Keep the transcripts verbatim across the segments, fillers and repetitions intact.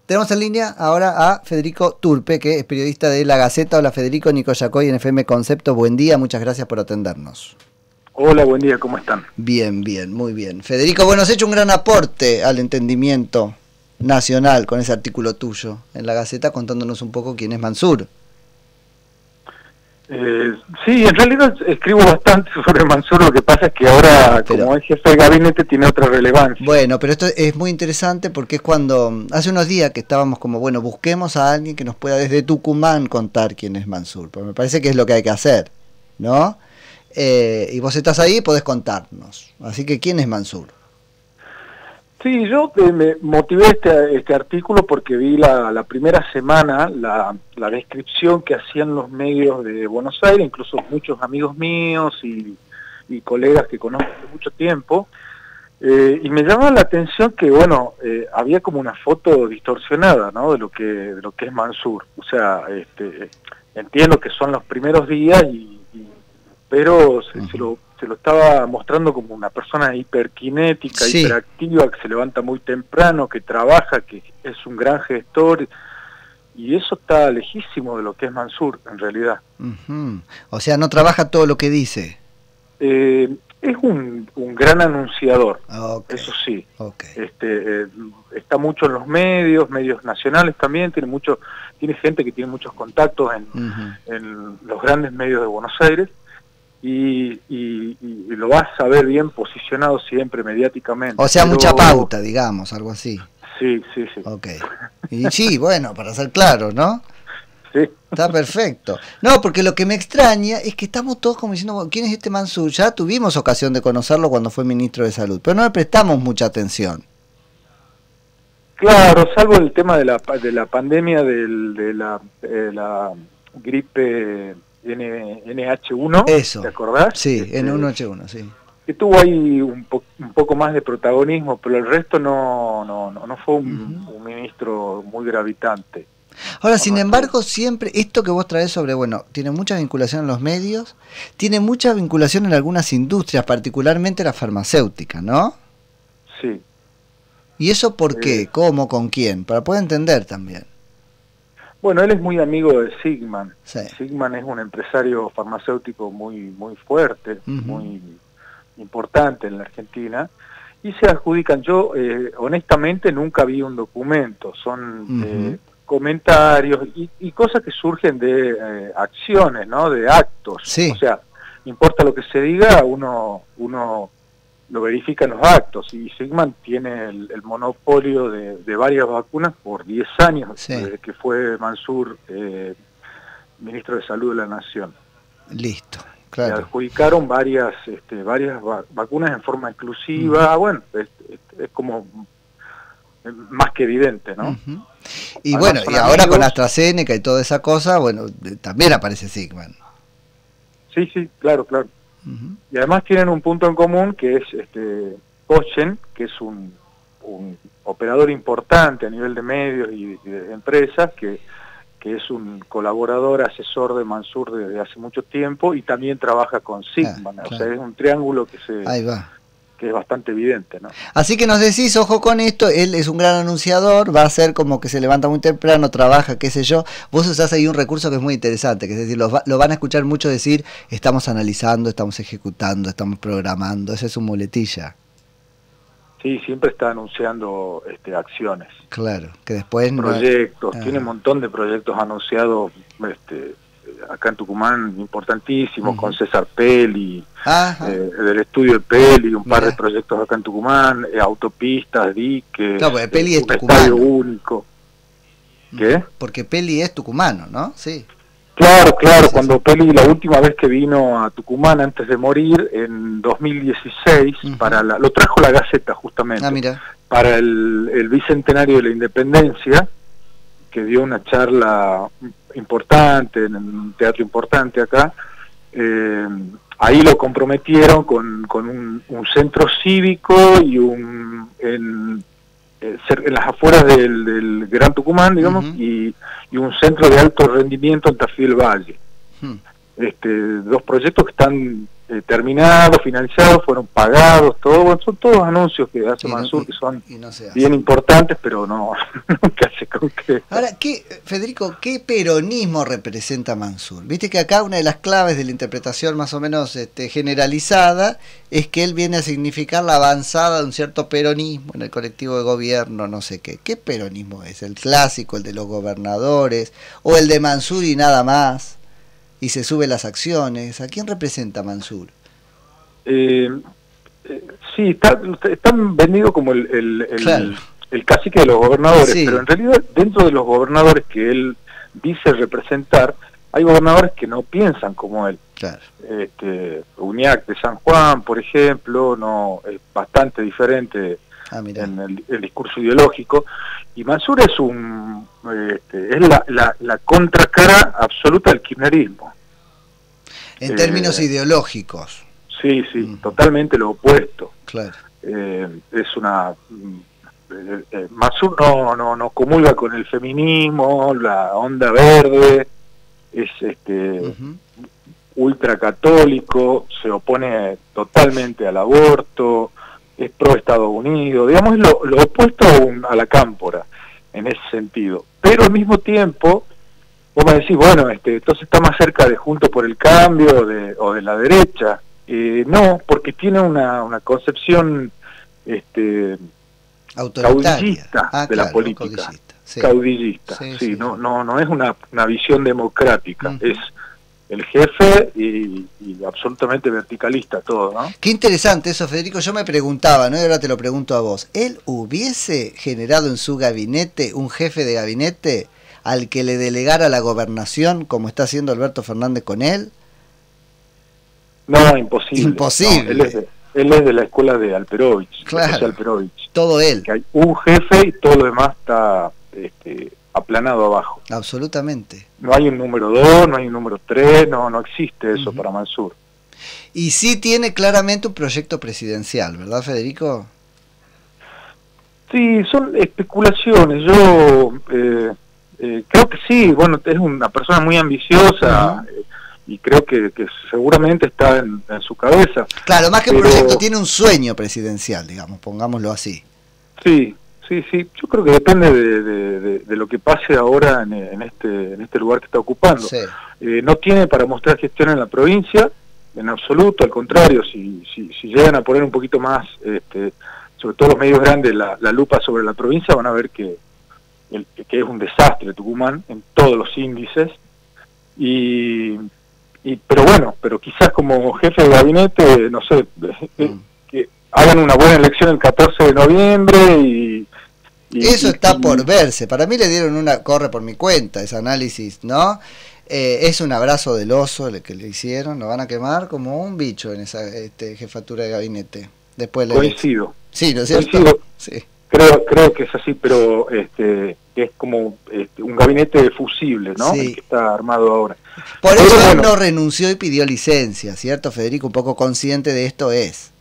Tenemos en línea ahora a Federico Turpe, que es periodista de La Gaceta. Hola Federico, Nico Yacoy en F M Concepto. Buen día, muchas gracias por atendernos. Hola, buen día, ¿cómo están? Bien, bien, muy bien. Federico, bueno, has hecho un gran aporte al entendimiento nacional con ese artículo tuyo en La Gaceta contándonos un poco quién es Mansur. Eh, sí, en realidad escribo bastante sobre Mansur, lo que pasa es que ahora, pero, como es jefe de gabinete, tiene otra relevancia. Bueno, pero esto es muy interesante porque es cuando, hace unos días que estábamos como, bueno, busquemos a alguien que nos pueda desde Tucumán contar quién es Mansur, porque me parece que es lo que hay que hacer, ¿no? Eh, y vos estás ahí y podés contarnos, así que ¿quién es Mansur? Sí, yo eh, me motivé este, este artículo porque vi la, la primera semana la, la descripción que hacían los medios de Buenos Aires, incluso muchos amigos míos y, y colegas que conozco hace mucho tiempo, eh, y me llamaba la atención que, bueno, eh, había como una foto distorsionada, ¿no?, de lo que, de lo que es Mansur. O sea, este, entiendo que son los primeros días, y, y, pero se, se lo... se lo estaba mostrando como una persona hiperkinética, sí, hiperactiva, que se levanta muy temprano, que trabaja, que es un gran gestor, y eso está lejísimo de lo que es Mansur, en realidad. Uh-huh. O sea, no trabaja todo lo que dice. Eh, es un, un gran anunciador, okay, eso sí. Okay. Este, eh, está mucho en los medios, medios nacionales también, tiene mucho, tiene gente que tiene muchos contactos en, uh-huh, en los grandes medios de Buenos Aires. Y, y, y lo vas a ver bien posicionado siempre mediáticamente. O sea, pero... mucha pauta, digamos, algo así. Sí, sí, sí. Ok. Y sí, bueno, para ser claro, ¿no? Sí. Está perfecto. No, porque lo que me extraña es que estamos todos como diciendo, ¿quién es este Mansur? Ya tuvimos ocasión de conocerlo cuando fue ministro de Salud, pero no le prestamos mucha atención. Claro, salvo el tema de la, de la pandemia, del, de la, de la gripe... N H uno, eso, ¿te acordás? Sí, este, N uno H uno, sí. Que tuvo ahí un, po un poco más de protagonismo, pero el resto no no no, no fue un, uh-huh, un ministro muy gravitante. Ahora, no, sin no embargo, siempre esto que vos traes sobre, bueno, tiene mucha vinculación en los medios, tiene mucha vinculación en algunas industrias, particularmente la farmacéutica, ¿no? Sí. ¿Y eso por eh, qué? ¿Cómo? ¿Con quién? Para poder entender también. Bueno, él es muy amigo de Sigman. Sí. Sigman es un empresario farmacéutico muy muy fuerte, uh-huh, muy importante en la Argentina, y se adjudican. Yo, eh, honestamente, nunca vi un documento, son uh-huh, eh, comentarios y, y cosas que surgen de eh, acciones, ¿no?, de actos. Sí. O sea, no importa lo que se diga, uno uno lo verifica en los actos, y Sigman tiene el, el monopolio de, de varias vacunas por diez años, sí, desde que fue Mansur eh, ministro de Salud de la Nación. Listo, claro. Le adjudicaron varias este, varias va vacunas en forma exclusiva, uh-huh, bueno, es, es, es como más que evidente, ¿no? Uh-huh. Y además, bueno, y ahora amigos, con AstraZeneca y toda esa cosa, bueno, también aparece Sigman. Sí, sí, claro, claro. Uh-huh. Y además tienen un punto en común, que es este Kochen, que es un, un operador importante a nivel de medios y, y de empresas, que, que es un colaborador, asesor de Mansur desde hace mucho tiempo, y también trabaja con Sigman. Ah, claro. O sea, es un triángulo que se... Ahí va. que es bastante evidente, ¿no? Así que nos decís, ojo con esto, él es un gran anunciador, va a ser como que se levanta muy temprano, trabaja, qué sé yo. Vos usás ahí un recurso que es muy interesante, que es decir, lo, va, lo van a escuchar mucho decir, estamos analizando, estamos ejecutando, estamos programando, esa es su muletilla. Sí, siempre está anunciando este, acciones. Claro, que después... Proyectos, no... tiene un montón de proyectos anunciados, este... acá en Tucumán, importantísimos, uh-huh, con César Peli, eh, del estudio de Peli, un par Mirá. de proyectos acá en Tucumán, eh, autopistas, diques, no, Peli eh, es un estadio único. ¿Qué? Porque Peli es tucumano, ¿no? Sí. Claro, claro, sí, cuando sí. Peli, la última vez que vino a Tucumán antes de morir, en dos mil dieciséis, uh-huh, para la, lo trajo la Gaceta justamente, ah, mira. para el, el bicentenario de la Independencia, que dio una charla importante, en un teatro importante acá, eh, ahí lo comprometieron con, con un, un centro cívico y un en, en las afueras del, del Gran Tucumán, digamos, uh-huh, y, y un centro de alto rendimiento en Tafí del Valle. Uh-huh. Este, dos proyectos que están eh, terminados, finalizados, fueron pagados, todo, bueno, son todos anuncios que hace y Mansur no, y, que son no bien importantes, pero no, nunca se concreta. Ahora, ¿qué, Federico, qué peronismo representa Mansur? Viste que acá una de las claves de la interpretación más o menos este, generalizada es que él viene a significar la avanzada de un cierto peronismo en el colectivo de gobierno, no sé qué. ¿Qué peronismo es? ¿El clásico, el de los gobernadores, o el de Mansur y nada más? Y se sube las acciones. ¿A quién representa Mansur? Eh, eh, sí, está, están vendidos como el, el, el, claro. el cacique de los gobernadores, sí. Pero en realidad dentro de los gobernadores que él dice representar, hay gobernadores que no piensan como él. Claro. Este, Uñac de San Juan, por ejemplo, no es bastante diferente ah, en el, el discurso ideológico, y Mansur es un este, es la, la, la contracara absoluta del kirchnerismo. En eh, términos ideológicos. Sí, sí, mm. totalmente lo opuesto. Claro. Eh, es una... Eh, eh, Mansur no, no, no comulga con el feminismo, la onda verde, es este uh-huh. ultracatólico, se opone totalmente al aborto, es pro Estados Unidos, digamos es lo, lo opuesto a, un, a la cámpora en ese sentido. Pero al mismo tiempo, vos me decís, bueno, este, entonces está más cerca de Juntos por el Cambio de, o de la derecha. Eh, no, porque tiene una, una concepción este, caudillista ah, de claro, la política. Caudillista, sí, caudillista, sí, sí, sí. No, no, no es una, una visión democrática, uh-huh. es el jefe y, y absolutamente verticalista todo, ¿no? Qué interesante eso, Federico. Yo me preguntaba, ¿no? Y ahora te lo pregunto a vos. ¿Él hubiese generado en su gabinete un jefe de gabinete al que le delegara la gobernación, como está haciendo Alberto Fernández con él? No, imposible. Imposible. No, él, es de, él es de la escuela de Alperovich. Claro. Alperovich. Todo él. Que hay un jefe y todo lo demás está este, aplanado abajo. Absolutamente. No hay un número dos, no hay un número tres, no, no existe eso uh-huh. para Mansur. Y sí tiene claramente un proyecto presidencial, ¿verdad, Federico? Sí, son especulaciones. Yo eh, eh, creo que sí. Bueno, es una persona muy ambiciosa. Uh-huh. eh, y creo que, que seguramente está en, en su cabeza. Claro, más que pero... un proyecto, tiene un sueño presidencial, digamos, pongámoslo así. Sí, sí, sí, yo creo que depende de, de, de, de lo que pase ahora en, en, este, en este lugar que está ocupando. Sí. Eh, no tiene para mostrar gestión en la provincia, en absoluto, al contrario, si, si, si llegan a poner un poquito más, este, sobre todo los medios grandes, la, la lupa sobre la provincia, van a ver que, el, que es un desastre Tucumán en todos los índices, y... Y, pero bueno, pero quizás como jefe de gabinete, no sé, mm. que hagan una buena elección el catorce de noviembre y... y Eso y, está y, por verse. Para mí le dieron una, corre por mi cuenta ese análisis, ¿no? Eh, es un abrazo del oso el que le hicieron, lo van a quemar como un bicho en esa este, jefatura de gabinete. Después le Coincido. Sí, ¿no es cierto? Coincido. Sí. Creo, creo que es así, pero este, es como este, un gabinete fusible, ¿no? Sí. El que está armado ahora. Por eso él bueno, no renunció y pidió licencia, ¿cierto, Federico? Un poco consciente de esto es.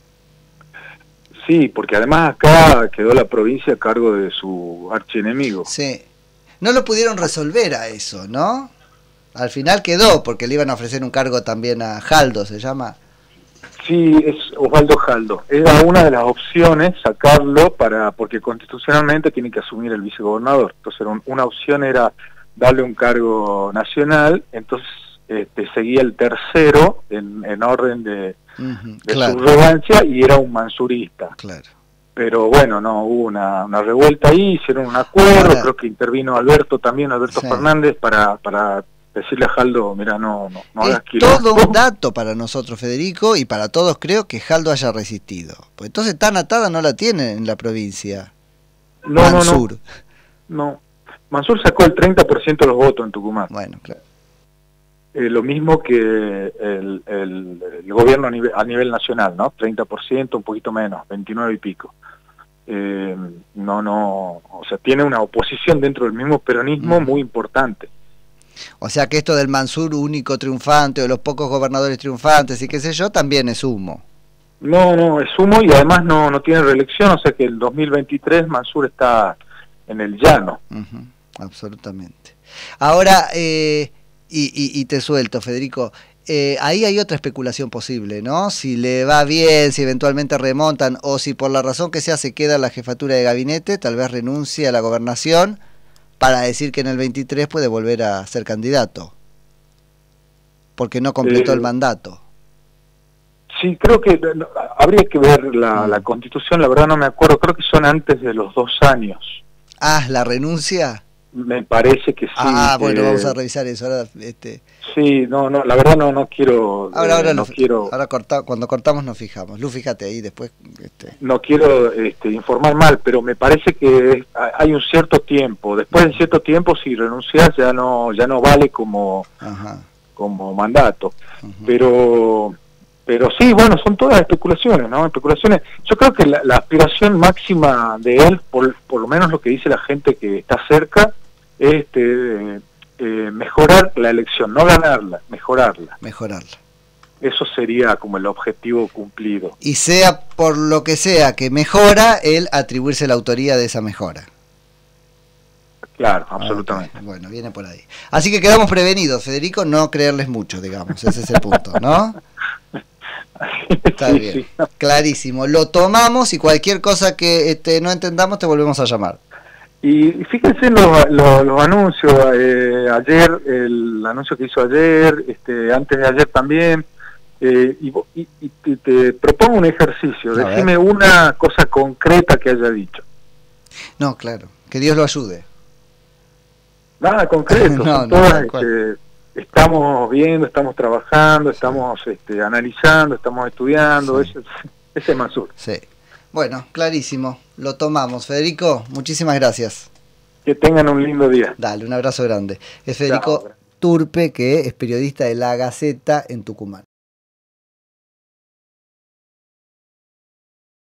Sí, porque además acá quedó la provincia a cargo de su archienemigo. Sí. No lo pudieron resolver a eso, ¿no? Al final quedó, porque le iban a ofrecer un cargo también a Jaldo, ¿se llama? Sí, es Osvaldo Jaldo. Era una de las opciones sacarlo para porque constitucionalmente tiene que asumir el vicegobernador. Entonces una opción era darle un cargo nacional, entonces este, seguía el tercero en, en orden de, uh-huh, de claro. subrogancia y era un mansurista. Claro. Pero bueno, no hubo una, una revuelta ahí, hicieron un acuerdo, Ahora, creo que intervino Alberto también, Alberto sí. Fernández, para... para decirle a Jaldo, mira, no, no, no hagas quilombo. Es todo un dato para nosotros, Federico, y para todos creo que Jaldo haya resistido. Pues entonces tan atada no la tiene en la provincia. No, Mansur. No, no. no. Mansur sacó el treinta por ciento de los votos en Tucumán. Bueno, claro. Eh, lo mismo que el, el, el gobierno a nivel, a nivel nacional, ¿no? treinta por ciento, un poquito menos, veintinueve y pico. Eh, no, no, o sea, tiene una oposición dentro del mismo peronismo mm. muy importante. O sea que esto del Mansur único triunfante, o de los pocos gobernadores triunfantes y qué sé yo, también es humo. No, no, es humo y además no, no tiene reelección, o sea que el dos mil veintitrés Mansur está en el llano. Uh-huh, absolutamente. Ahora, eh, y, y, y te suelto, Federico, Eh, ahí hay otra especulación posible, ¿no? Si le va bien, si eventualmente remontan, o si por la razón que sea se queda en la jefatura de gabinete, tal vez renuncie a la gobernación para decir que en el veintitrés puede volver a ser candidato, porque no completó Eh, el mandato. Sí, creo que no, habría que ver la, la Constitución, la verdad no me acuerdo, creo que son antes de los dos años. Ah, ¿la renuncia? Me parece que sí. Ah, bueno, eh, vamos a revisar eso. Ahora, este... Sí, no, no, la verdad no, no quiero, ahora, ahora, eh, no nos, quiero, ahora corta, cuando cortamos nos fijamos. Lu, fíjate ahí después. Este... no quiero este, informar mal, pero me parece que hay un cierto tiempo. Después de cierto tiempo, si renuncias ya no, ya no vale como, Ajá. como mandato. Uh-huh. Pero, pero sí, bueno, son todas especulaciones, ¿no? Especulaciones. Yo creo que la, la aspiración máxima de él, por, por lo menos lo que dice la gente que está cerca, es este, eh, mejorar la elección, no ganarla, mejorarla. Mejorarla. Eso sería como el objetivo cumplido. Y sea por lo que sea que mejora, él atribuirse la autoría de esa mejora. Claro, absolutamente. Okay. Bueno, viene por ahí. Así que quedamos prevenidos, Federico, no creerles mucho, digamos, ese es el punto, ¿no? Está sí, bien, sí. clarísimo. Lo tomamos y cualquier cosa que este, no entendamos te volvemos a llamar. Y fíjense los, los, los anuncios, eh, ayer, el anuncio que hizo ayer, este, antes de ayer también, eh, y, y, y te, te propongo un ejercicio, a decime ver. una cosa concreta que haya dicho. No, claro, que Dios lo ayude. Nada concreto, no, son no, todas, no, este, estamos viendo, estamos trabajando, sí. estamos este, analizando, estamos estudiando, sí. ese, ese es Mansur. Sí. Bueno, clarísimo, lo tomamos. Federico, muchísimas gracias. Que tengan un lindo día. Dale, un abrazo grande. Es Federico Chao. Turpe, que es periodista de La Gaceta en Tucumán.